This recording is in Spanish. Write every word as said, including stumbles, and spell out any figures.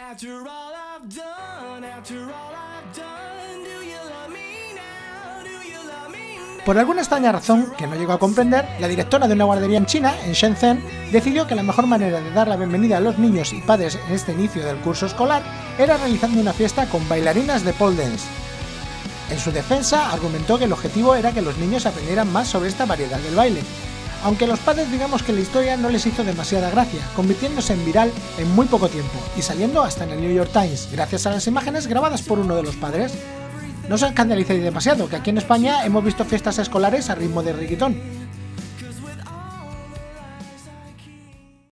Por alguna extraña razón, que no llegó a comprender, la directora de una guardería en China, en Shenzhen, decidió que la mejor manera de dar la bienvenida a los niños y padres en este inicio del curso escolar era realizando una fiesta con bailarinas de pole dance. En su defensa, argumentó que el objetivo era que los niños aprendieran más sobre esta variedad del baile, aunque a los padres digamos que la historia no les hizo demasiada gracia, convirtiéndose en viral en muy poco tiempo y saliendo hasta en el New York Times, gracias a las imágenes grabadas por uno de los padres. No os escandalicéis demasiado, que aquí en España hemos visto fiestas escolares a ritmo de reggaetón,